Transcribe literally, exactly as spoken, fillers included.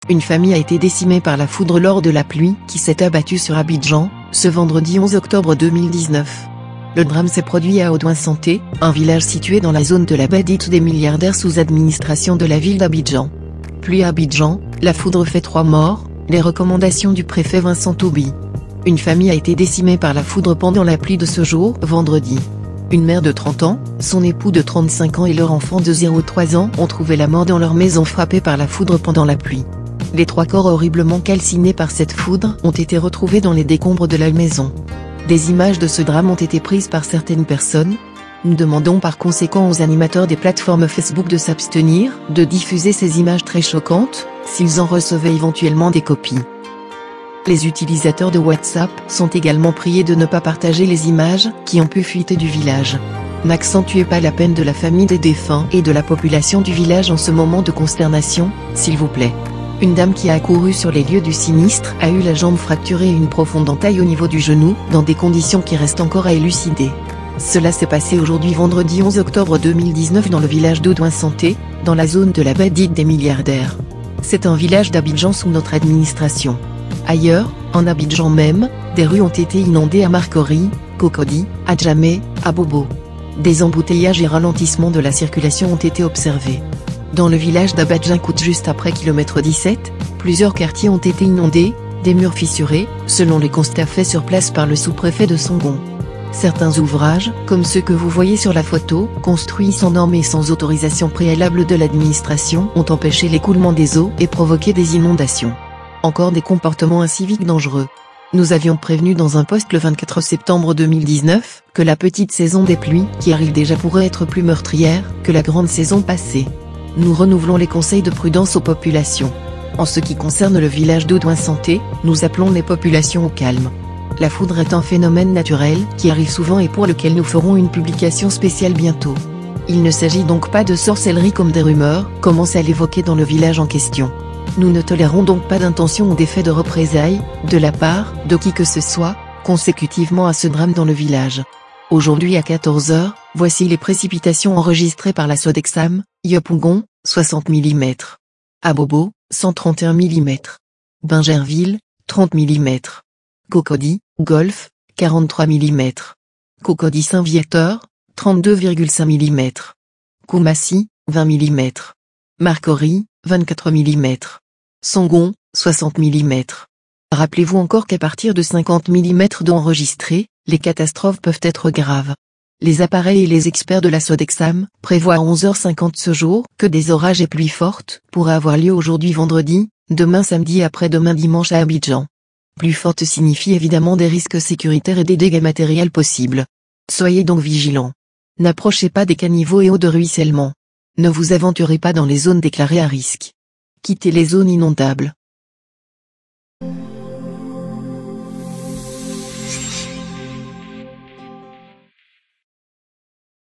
Une famille a été décimée par la foudre lors de la pluie qui s'est abattue sur Abidjan, ce vendredi onze octobre deux mille dix-neuf. Le drame s'est produit à Oudouin-Santé, un village situé dans la zone de la baie dite des milliardaires sous administration de la ville d'Abidjan. Pluie à Abidjan, la foudre fait trois morts, les recommandations du préfet Vincent Toubi. Une famille a été décimée par la foudre pendant la pluie de ce jour, vendredi. Une mère de trente ans, son époux de trente-cinq ans et leur enfant de zéro à trois ans ont trouvé la mort dans leur maison frappée par la foudre pendant la pluie. Les trois corps horriblement calcinés par cette foudre ont été retrouvés dans les décombres de la maison. Des images de ce drame ont été prises par certaines personnes. Nous demandons par conséquent aux animateurs des plateformes Facebook de s'abstenir de diffuser ces images très choquantes, s'ils en recevaient éventuellement des copies. Les utilisateurs de WhatsApp sont également priés de ne pas partager les images qui ont pu fuiter du village. N'accentuez pas la peine de la famille des défunts et de la population du village en ce moment de consternation, s'il vous plaît. Une dame qui a accouru sur les lieux du sinistre a eu la jambe fracturée et une profonde entaille au niveau du genou, dans des conditions qui restent encore à élucider. Cela s'est passé aujourd'hui vendredi onze octobre deux mille dix-neuf dans le village d'Oudouin-Santé, dans la zone de la baie dite des milliardaires. C'est un village d'Abidjan sous notre administration. Ailleurs, en Abidjan même, des rues ont été inondées à Marcory, Cocody, Adjamé, à Bobo. Des embouteillages et ralentissements de la circulation ont été observés. Dans le village d'Abadjankout juste après kilomètre dix-sept, plusieurs quartiers ont été inondés, des murs fissurés, selon les constats faits sur place par le sous-préfet de Songon. Certains ouvrages, comme ceux que vous voyez sur la photo, construits sans normes et sans autorisation préalable de l'administration, ont empêché l'écoulement des eaux et provoqué des inondations. Encore des comportements inciviques dangereux. Nous avions prévenu dans un post le vingt-quatre septembre deux mille dix-neuf, que la petite saison des pluies qui arrive déjà pourrait être plus meurtrière que la grande saison passée. Nous renouvelons les conseils de prudence aux populations. En ce qui concerne le village d'Oudouin-Santé, nous appelons les populations au calme. La foudre est un phénomène naturel qui arrive souvent et pour lequel nous ferons une publication spéciale bientôt. Il ne s'agit donc pas de sorcellerie comme des rumeurs commencent à l'évoquer dans le village en question. Nous ne tolérons donc pas d'intention ou d'effet de représailles, de la part de qui que ce soit, consécutivement à ce drame dans le village. Aujourd'hui à quatorze heures, voici les précipitations enregistrées par la Sodexam, Yopougon, soixante millimètres. Abobo, cent trente et un millimètres. Bingerville, trente millimètres. Cocody, Golf, quarante-trois millimètres. Cocody Saint-Viateur, trente-deux virgule cinq millimètres. Koumassi, vingt millimètres. Marcory, vingt-quatre millimètres. Songon, soixante millimètres. Rappelez-vous encore qu'à partir de cinquante millimètres d'eau enregistrée, les catastrophes peuvent être graves. Les appareils et les experts de la Sodexam prévoient à onze heures cinquante ce jour que des orages et pluies fortes pourraient avoir lieu aujourd'hui vendredi, demain samedi et après-demain dimanche à Abidjan. Plus forte signifie évidemment des risques sécuritaires et des dégâts matériels possibles. Soyez donc vigilants. N'approchez pas des caniveaux et eaux de ruissellement. Ne vous aventurez pas dans les zones déclarées à risque. Quittez les zones inondables.